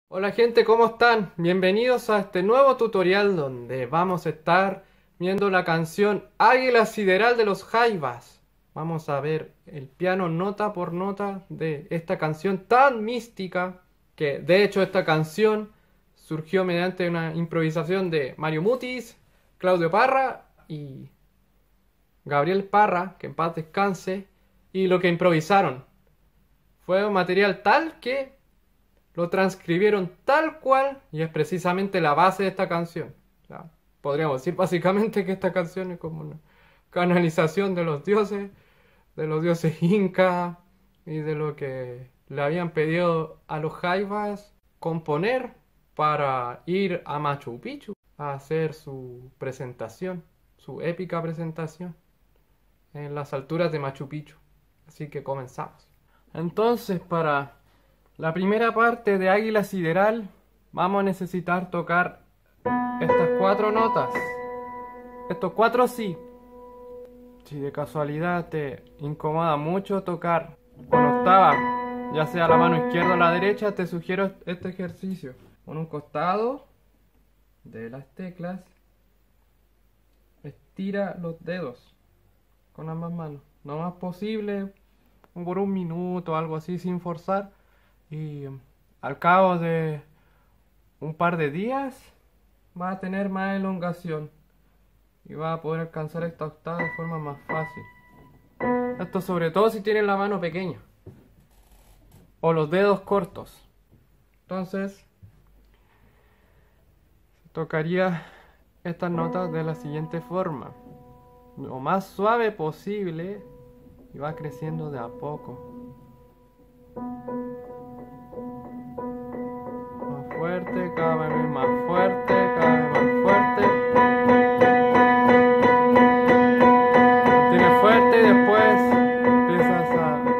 Hola gente, ¿cómo están? Bienvenidos a este nuevo tutorial donde vamos a estar viendo la canción Águila Sideral de los Jaivas. Vamos a ver el piano nota por nota de esta canción tan mística que de hecho esta canción surgió mediante una improvisación de Mario Mutis, Claudio Parra y Gabriel Parra, que en paz descanse, y lo que improvisaron. Fue un material tal que lo transcribieron tal cual y es precisamente la base de esta canción. O sea, podríamos decir básicamente que esta canción es como una canalización de los dioses incas y de lo que le habían pedido a los jaivas componer para ir a Machu Picchu a hacer su presentación, su épica presentación en las alturas de Machu Picchu. Así que comenzamos. Entonces, para la primera parte de Águila Sideral vamos a necesitar tocar estas 4 notas. Estos 4 sí. Si de casualidad te incomoda mucho tocar con octava, ya sea la mano izquierda o la derecha, te sugiero este ejercicio. Con un costado de las teclas, estira los dedos con ambas manos. Lo más posible, por un minuto o algo así, sin forzar. Y al cabo de un par de días va a tener más elongación y va a poder alcanzar esta octava de forma más fácil. Esto sobre todo si tienen la mano pequeña o los dedos cortos. Entonces tocaría estas notas de la siguiente forma: lo más suave posible y va creciendo de a poco. Fuerte, cada vez más fuerte, cada vez más fuerte. Tienes fuerte y después empiezas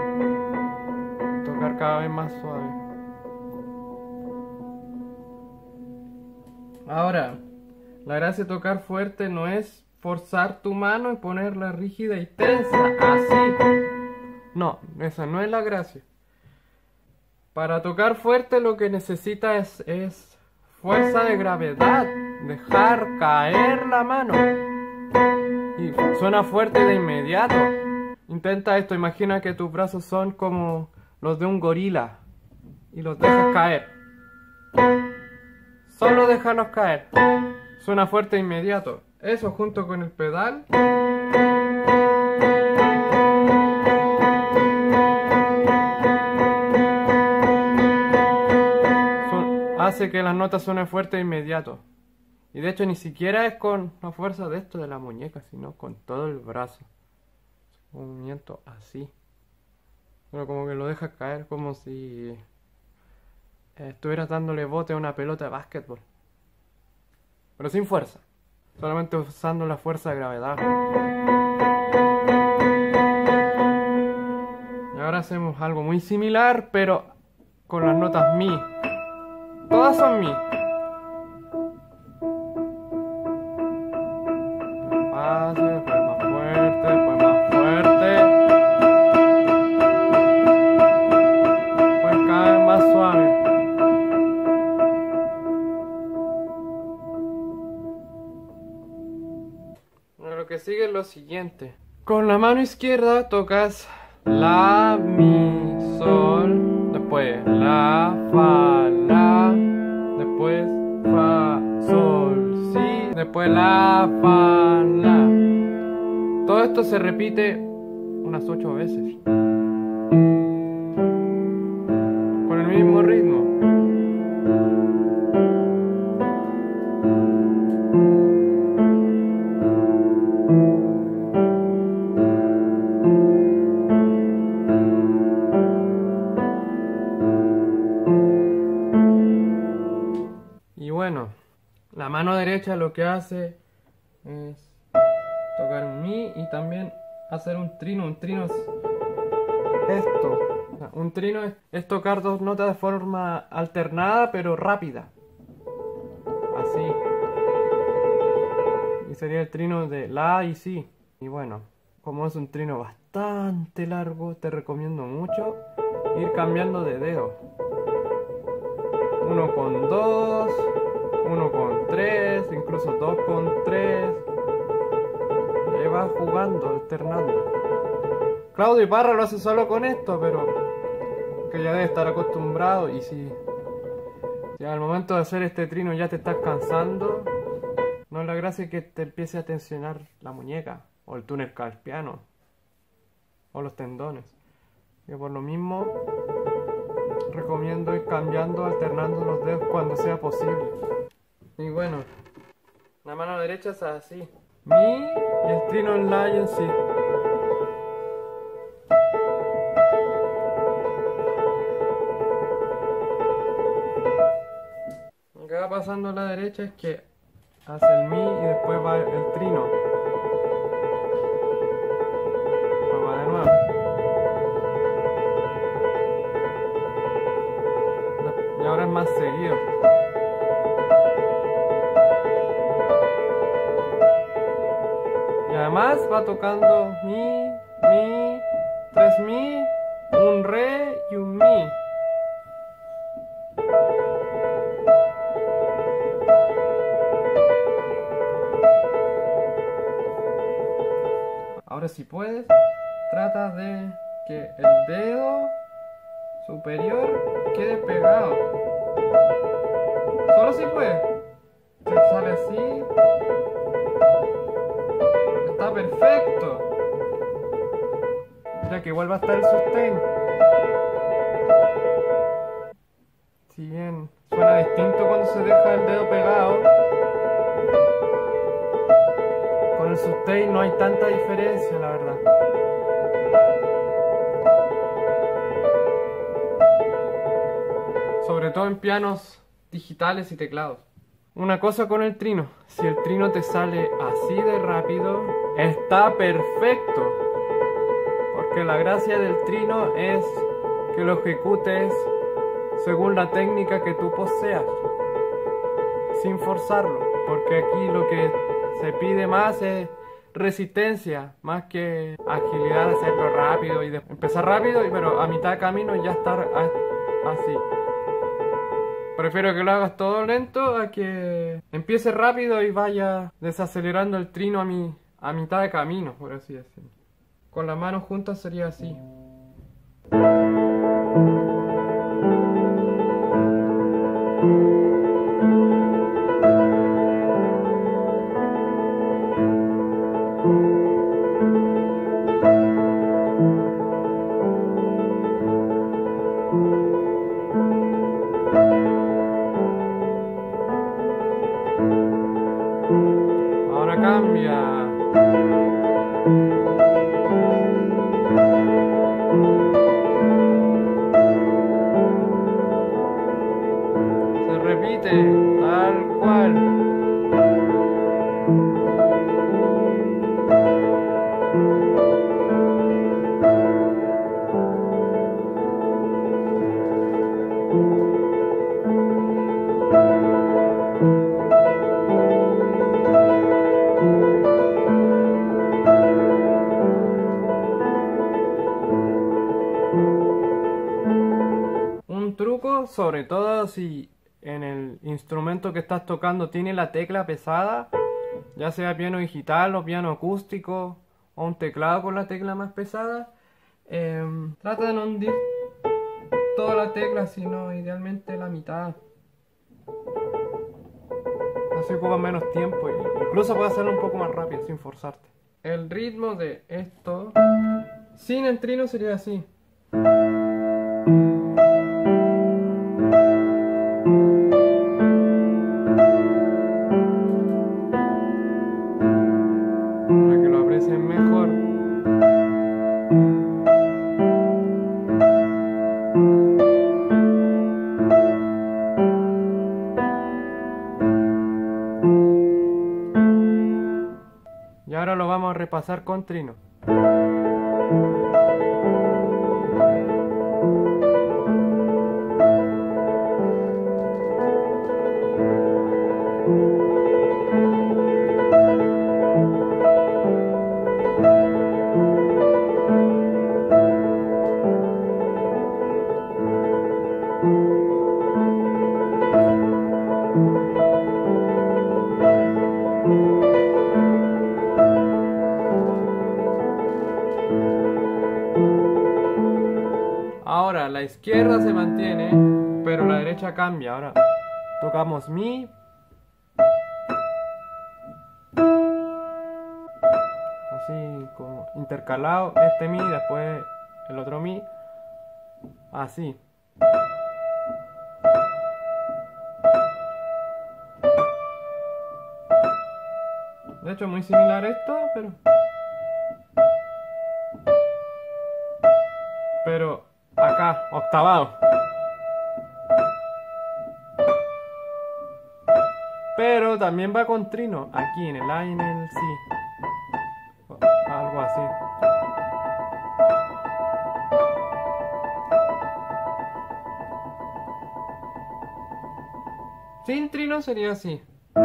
a tocar cada vez más suave. Ahora, la gracia de tocar fuerte no es forzar tu mano y ponerla rígida y tensa, así. No, esa no es la gracia. Para tocar fuerte lo que necesitas es fuerza de gravedad, dejar caer la mano. Y suena fuerte de inmediato. Intenta esto, imagina que tus brazos son como los de un gorila y los dejas caer. Solo déjalos caer. Suena fuerte de inmediato. Eso junto con el pedal hace que las notas suenen fuerte de inmediato. Y de hecho ni siquiera es con la fuerza de esto de la muñeca, sino con todo el brazo. Un movimiento así. Pero como que lo dejas caer como si estuvieras dándole bote a una pelota de básquetbol. Pero sin fuerza. Solamente usando la fuerza de gravedad. Y ahora hacemos algo muy similar, pero con las notas mi. Todas son mi. Despacio, después más fuerte, después más fuerte. Después cada vez más suave. Ahora lo que sigue es lo siguiente. Con la mano izquierda tocas la, mi, sol. Después la, fa, la. Después fa, sol, si. Después la, fa, la. Todo esto se repite unas 8 veces. Con el mismo ritmo. Y bueno, la mano derecha lo que hace es tocar un mi y también hacer un trino. Un trino es esto. Un trino es tocar 2 notas de forma alternada pero rápida. Así. Y sería el trino de la y si. Y bueno, como es un trino bastante largo, te recomiendo mucho ir cambiando de dedo. 1 con 2, 1 con 3, incluso 2 con 3. Y ahí va jugando, alternando. Claudio Ibarra lo hace solo con esto, pero que ya debe estar acostumbrado. Y si al momento de hacer este trino ya te estás cansando, no es la gracia que te empiece a tensionar la muñeca, o el túnel carpiano, o los tendones. Y por lo mismo, recomiendo ir cambiando, alternando los dedos cuando sea posible. Y bueno, la mano derecha es así. Mi y el trino en la y en sí. Lo que va pasando a la derecha es que hace el mi y después va el trino. Después va de nuevo. Y ahora es más seguido. Y además va tocando mi, 3 mi, un re y un mi. Ahora si puedes, trata de que el dedo superior quede pegado. Solo si puedes. Si sale así, está perfecto. Ya que igual va a estar el sustain. Si bien suena distinto cuando se deja el dedo pegado, con el sustain no hay tanta diferencia, la verdad. Sobre todo en pianos digitales y teclados. Una cosa con el trino, si el trino te sale así de rápido, está perfecto. Porque la gracia del trino es que lo ejecutes según la técnica que tú poseas, sin forzarlo. Porque aquí lo que se pide más es resistencia, más que agilidad de hacerlo rápido y empezar rápido, pero a mitad de camino ya estar así. Prefiero que lo hagas todo lento a que empiece rápido y vaya desacelerando el trino a mitad de camino, por así decirlo. Con las manos juntas sería así. Ahora cambia. Se repite, tal cual. Un truco, sobre todo si en el instrumento que estás tocando tiene la tecla pesada, ya sea piano digital o piano acústico o un teclado con la tecla más pesada, trata de no hundir toda la tecla, sino idealmente la mitad. Así ocupa menos tiempo y incluso puedes hacerlo un poco más rápido sin forzarte. El ritmo de esto sin el trino sería así. Para que lo aprecien mejor. Y ahora lo vamos a repasar con trino. izquierda se mantiene, pero la derecha cambia. Ahora tocamos mi. Así como intercalado, este mi, después el otro mi. Así. De hecho, muy similar a esto, pero acá, octavado. Pero también va con trino, aquí en el A y en el Si. Algo así. Sin trino sería así.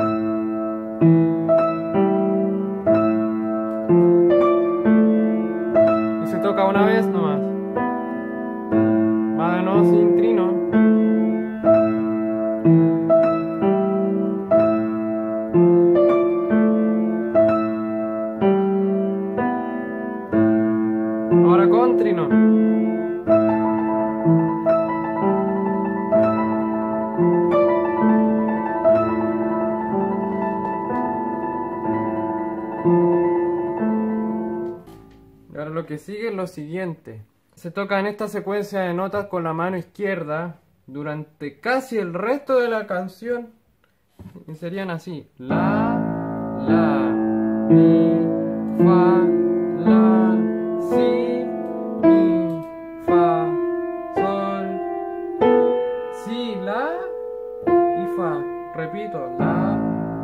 Y se toca una vez nomás. Va de nuevo sin trino. Ahora con trino. Y ahora lo que sigue es lo siguiente. Se toca en esta secuencia de notas con la mano izquierda durante casi el resto de la canción. Y serían así: la, mi, fa, la, si, mi, fa, sol, si, la y fa. Repito: la,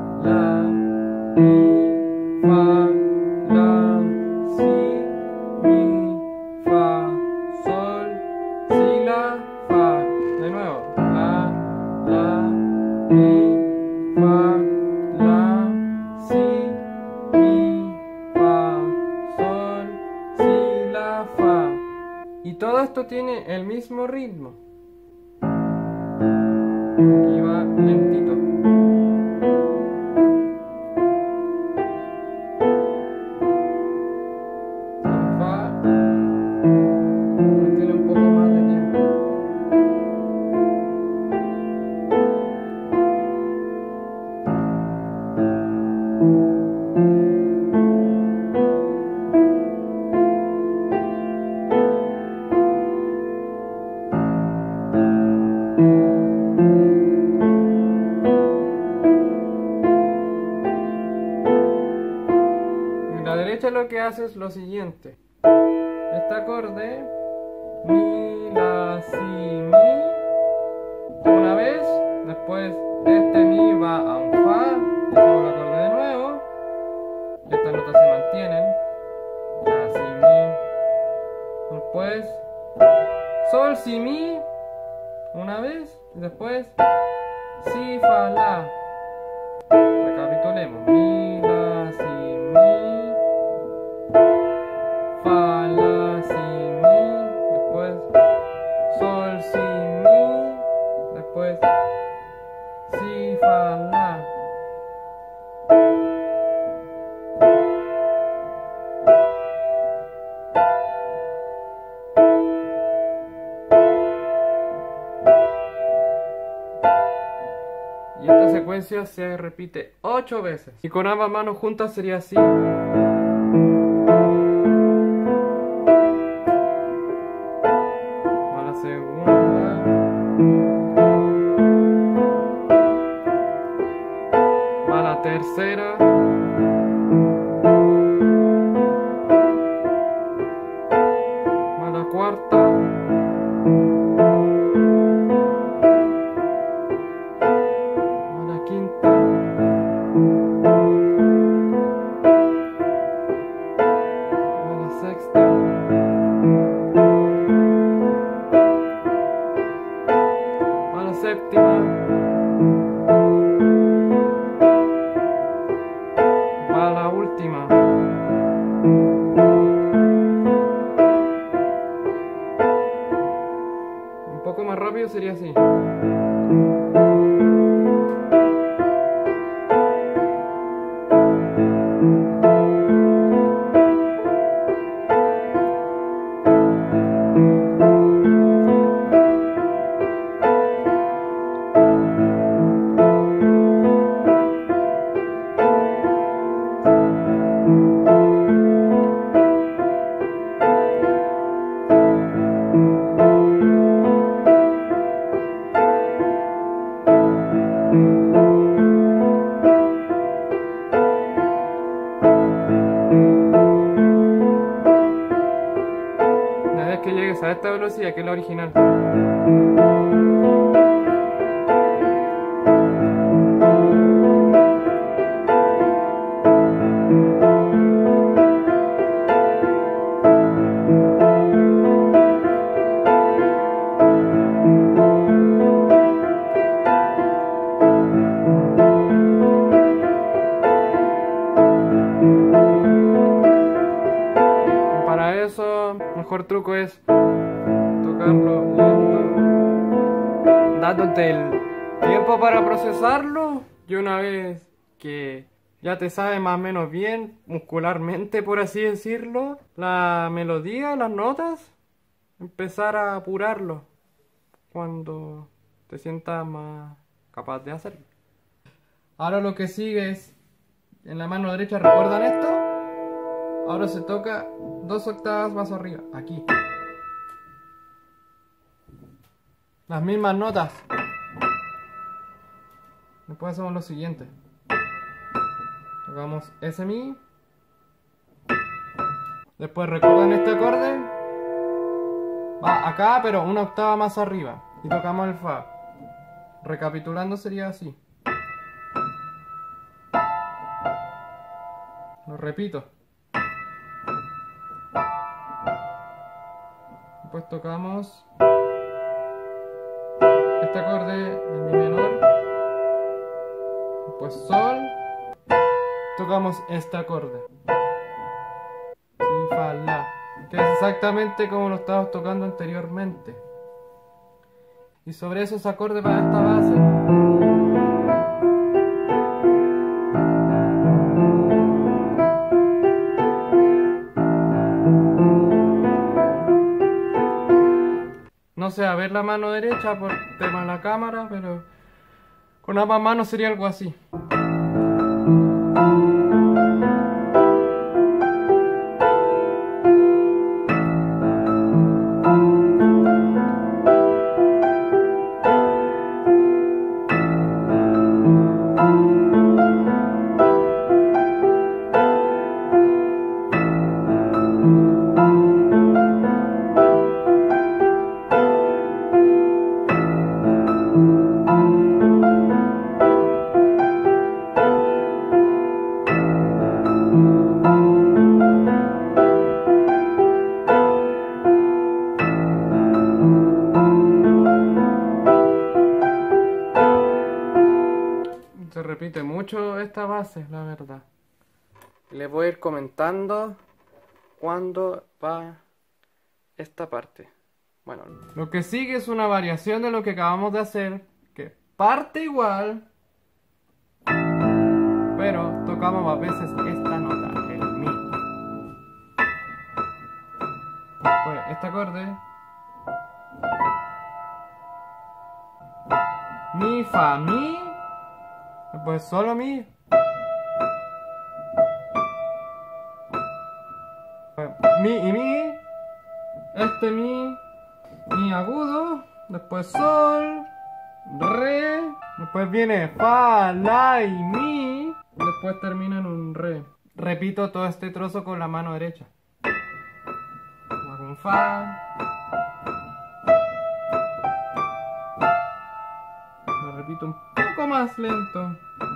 mi, fa, la, si, mi, fa, sol, si, la, fa. De nuevo: la, mi, fa, la, si, mi, fa, sol, si, la, fa. Y todo esto tiene el mismo ritmo. Aquí va lentito. Fa tiene un poco más de tiempo. La derecha lo que hace es lo siguiente: este acorde, mi, la, si, mi, una vez, después este mi va a un fa, hacemos el acorde de nuevo, estas notas se mantienen, la, si, mi, después sol, si, mi, una vez, y después si, fa, la. Recapitulemos: mi, la, si, mi, fa, la, si, mi, después sol, si, mi, después si, fa, la. Y esta secuencia se repite 8 veces. Y con ambas manos juntas sería así. Va la segunda. Va la tercera. Va la cuarta. Va la quinta. original. Para eso, el mejor truco es tocarlo lento, dándote el tiempo para procesarlo, y una vez que ya te sabe más o menos bien, muscularmente por así decirlo, la melodía, las notas, empezar a apurarlo cuando te sientas más capaz de hacerlo. Ahora lo que sigue es, en la mano derecha, ¿recuerdan esto? Ahora se toca 2 octavas más arriba, aquí. Las mismas notas. Después hacemos lo siguiente. Tocamos ese mi. Después recuerdan este acorde. Va acá, pero una octava más arriba. Y tocamos el fa. Recapitulando sería así. Lo repito. Después tocamos este acorde en mi menor. Después sol. Tocamos este acorde. Si, fa, la. Que es exactamente como lo estábamos tocando anteriormente. Y sobre esos acordes va esta base. No sé, a ver la mano derecha por tema de la cámara, pero con ambas manos sería algo así. Se repite mucho esta base, la verdad. Les voy a ir comentando cuándo va esta parte. Bueno, lo que sigue es una variación de lo que acabamos de hacer, que parte igual, pero tocamos a veces esta nota, el mi. Pues este acorde, mi, fa, mi. Pues solo mi. Mi y mi. Este mi agudo. Después sol. Re. Después viene fa, la y mi. Después termina en un re. Repito todo este trozo con la mano derecha. Hago un fa. Lo repito un poco más lento.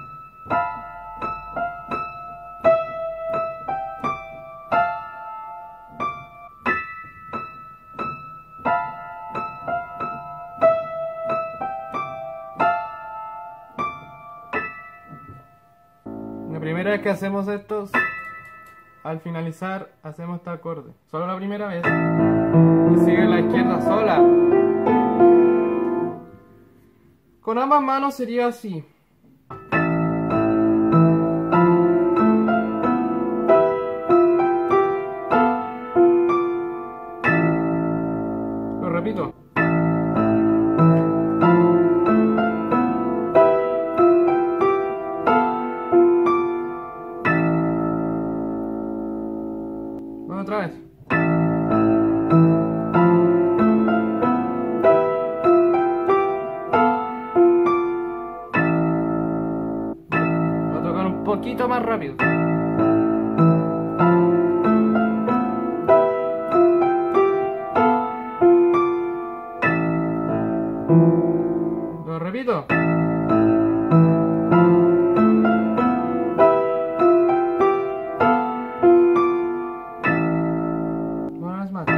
La primera vez que hacemos esto, al finalizar hacemos este acorde. Solo la primera vez. Y sigue la izquierda sola. Con ambas manos sería así. Lo repito. Bueno, otra vez. Un poquito más rápido. repito. Una vez más.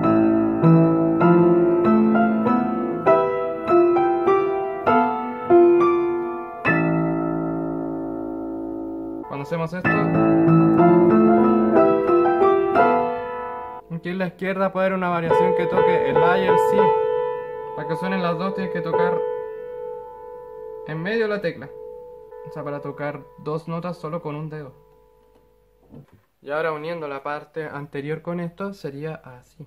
Cuando hacemos esto, aquí en la izquierda puede haber una variación que toque el La y el Si. Para que suenen las dos tienes que tocar en medio de la tecla. O sea, para tocar dos notas solo con un dedo. Y ahora uniendo la parte anterior con esto sería así.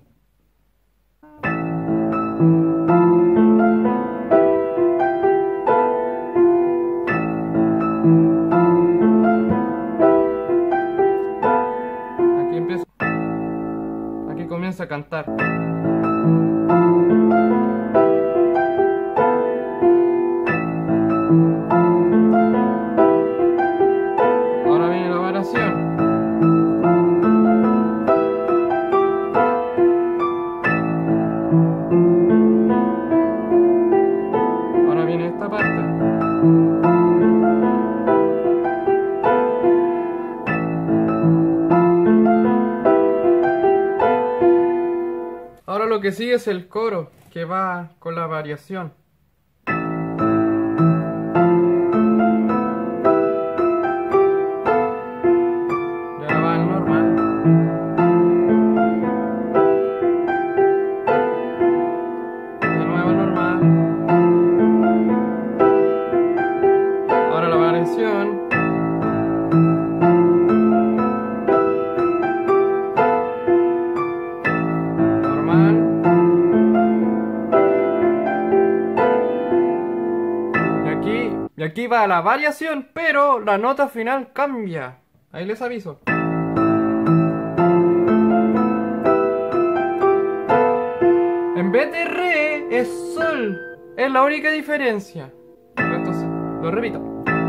Aquí empiezo. Aquí comienza a cantar. Ahora viene la variación. Ahora viene esta parte. Ahora lo que sigue es el coro, que va con la variación. Y ahora va el normal. De nuevo normal. Ahora la variación. Y aquí va la variación, pero la nota final cambia. Ahí les aviso. En vez de re, es sol. Es la única diferencia. Entonces, lo repito.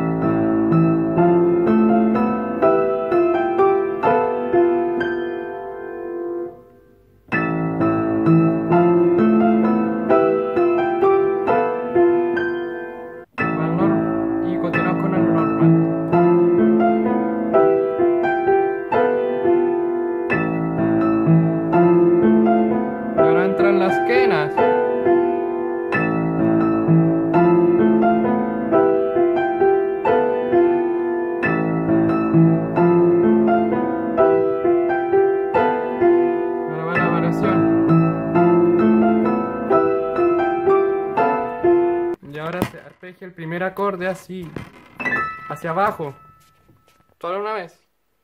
Las quenas. Ahora va la variación. Y ahora se arpegia el primer acorde así, hacia abajo. Solo una vez.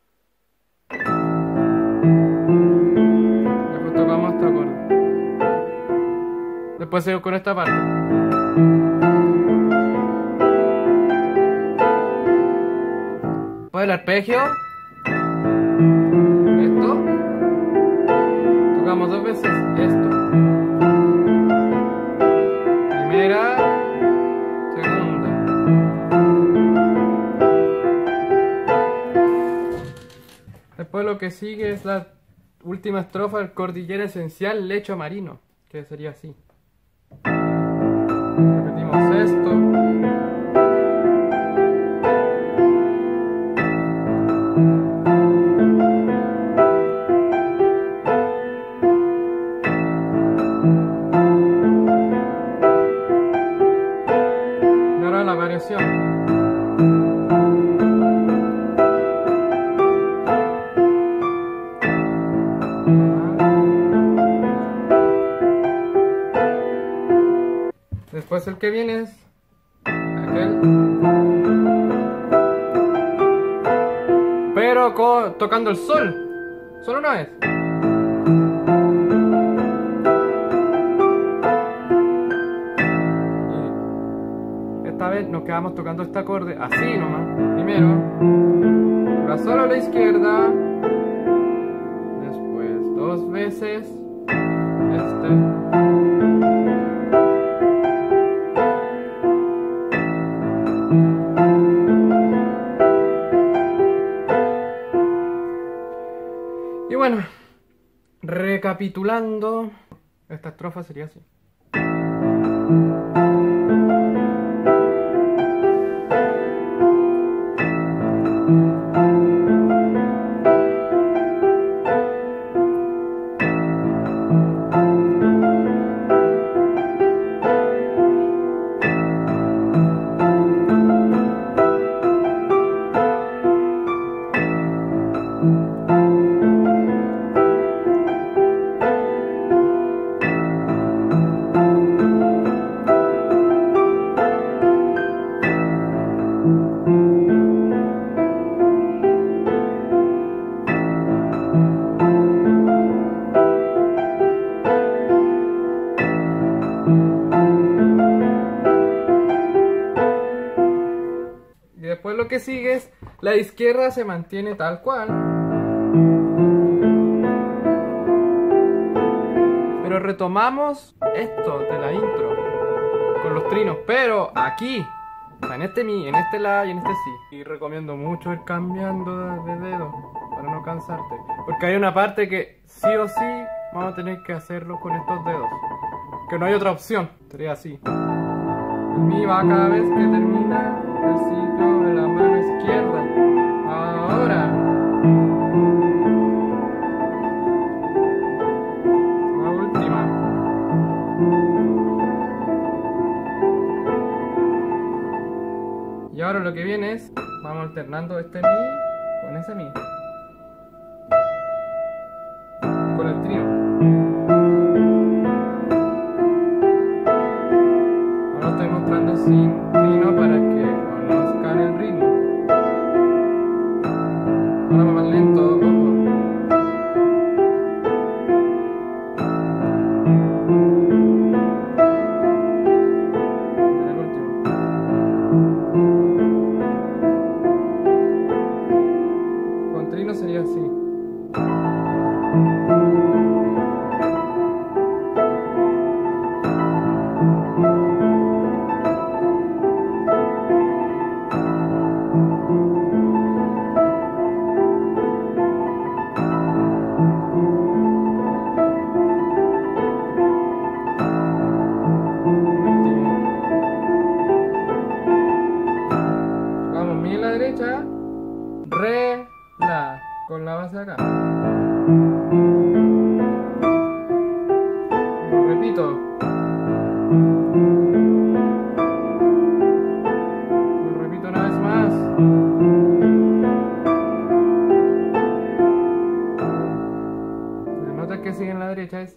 Después tocamos este acorde. Después sigo con esta parte. Después el arpegio. Esto. Tocamos dos veces esto. Primera. Segunda. Después lo que sigue es la última estrofa del Cordillera Esencial Lecho Marino, que sería así. Repetimos esto. Y ahora la variación. Después el que viene es aquel, pero tocando el sol, solo una vez. Y esta vez nos quedamos tocando este acorde así nomás. Primero, toca solo a la izquierda, después dos veces y bueno, recapitulando, esta estrofa sería así. después lo que sigue es la izquierda se mantiene tal cual. Pero retomamos esto de la intro con los trinos, pero aquí, o sea, en este mi, en este la y en este sí. Y recomiendo mucho ir cambiando de dedo para no cansarte, porque hay una parte que sí o sí vamos a tener que hacerlo con estos dedos, que no hay otra opción, sería así. El mi va cada vez que termina el ciclo de la mano izquierda. Ahora. La última. Y ahora lo que viene es, vamos alternando este mi con ese mi. Con el trino. Ahora estoy mostrando sin trino para que conozcan el ritmo. Ahora va más lento. El último. Con trino sería así. Vamos, mi en la derecha, re, la, con la base acá. Lo repito. Lo repito una vez más. La nota que sigue en la derecha es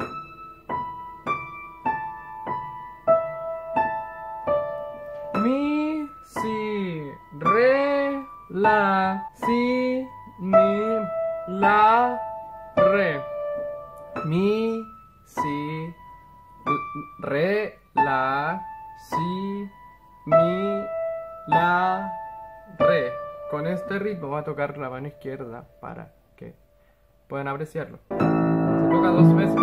mi, si, re, la, si, mi, la, re. Mi, si, re, la, si, mi, la, re. Con este ritmo voy a tocar la mano izquierda para que puedan apreciarlo. Se toca 2 veces.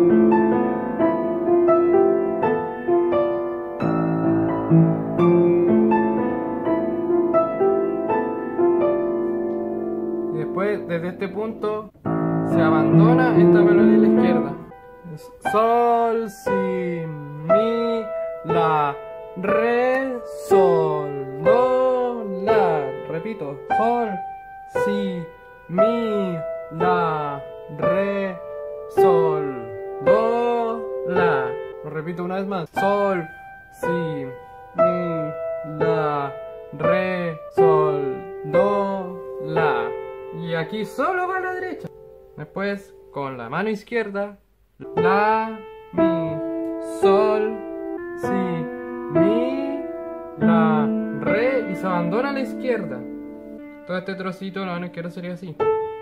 Y después, desde este punto, se abandona esta melodía a la izquierda. Es sol, si, mi, la, re, sol, do, la. Repito, sol, si, mi, la, re, sol, do, la. Lo repito una vez más. Sol, si, mi, la, re, sol, do, la. Y aquí solo va a la derecha. Después, con la mano izquierda, la, mi, sol, si, mi, la, re, y se abandona a la izquierda. Todo este trocito, la mano izquierda sería así.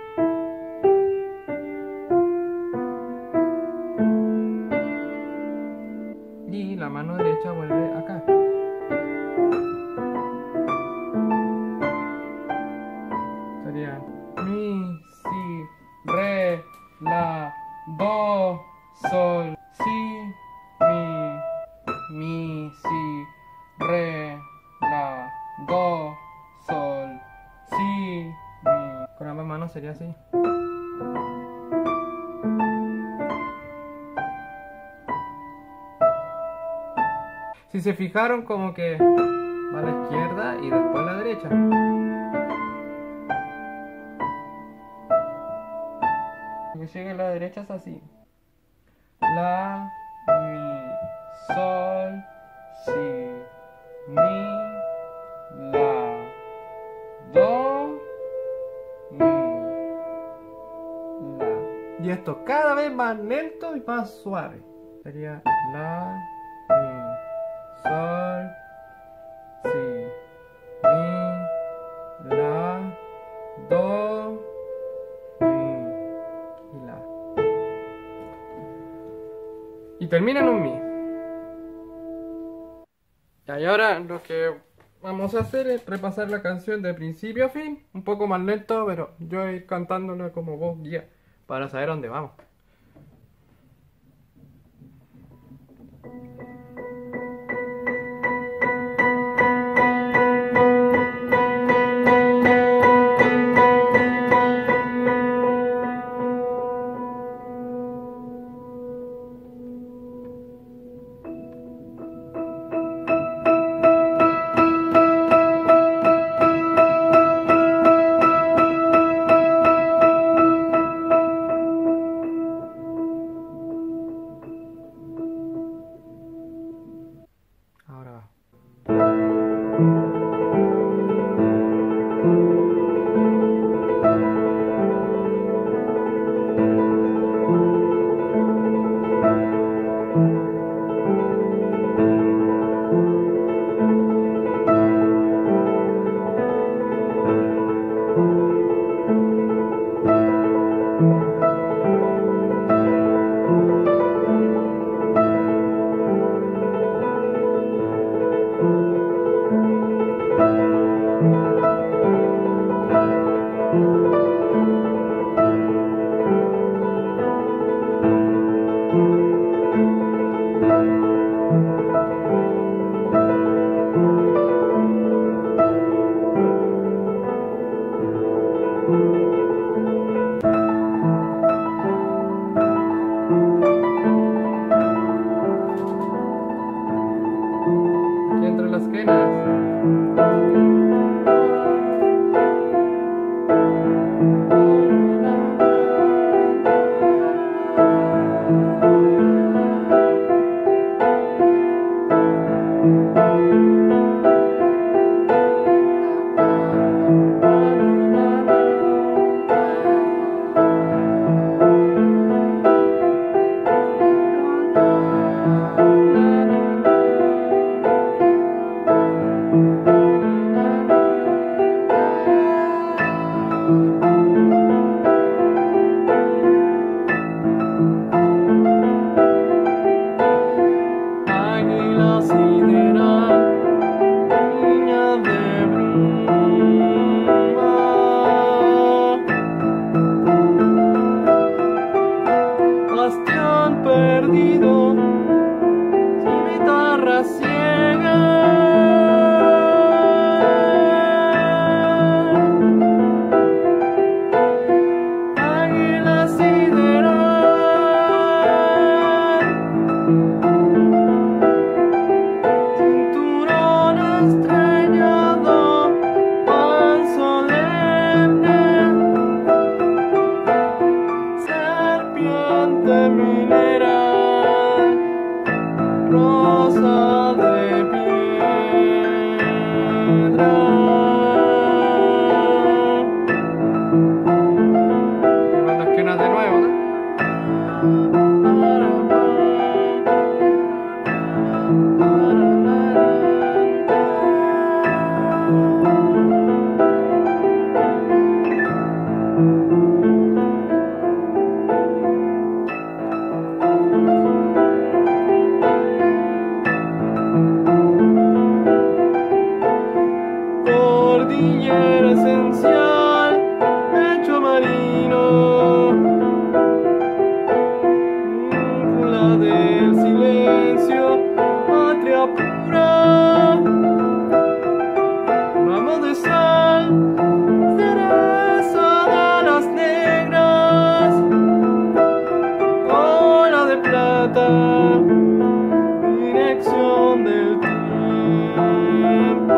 Y la mano derecha vuelve acá. Sería mi, si, re, la, do, sol, si, mi, si, re, la, do, sol, si, mi. Con ambas manos sería así. Si se fijaron, como que va a la izquierda y después a la derecha. Lo que llega a la derecha es así. La, mi, sol, si, mi, la, do, mi, la. Y esto cada vez más lento y más suave. Sería la, mi, sol, si, mi, la, do, mi y la. Y termina en un mi. Y ahora lo que vamos a hacer es repasar la canción de principio a fin, un poco más lento, pero yo voy cantándola como voz guía para saber dónde vamos. Ahora va. Aquí entre las esquinas. Águila sideral, niña de bruma, bastión perdido, su guitarra ciega. Águila sideral, cinturón estrellado, pan solemne, serpiente mineral, rosa de piedra. Y van las esquinas de nuevo, ¿no? Cordillera esencial, pecho marino, núcula del silencio, patria pura, ramo de sal, cereza de alas negras, ola de plata, dirección del tiempo.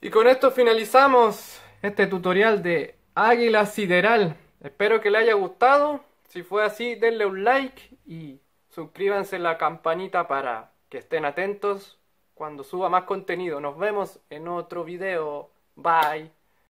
Y con esto finalizamos este tutorial de Águila Sideral. Espero que les haya gustado. Si fue así, denle un like y suscríbanse a la campanita para que estén atentos cuando suba más contenido. Nos vemos en otro video. Bye.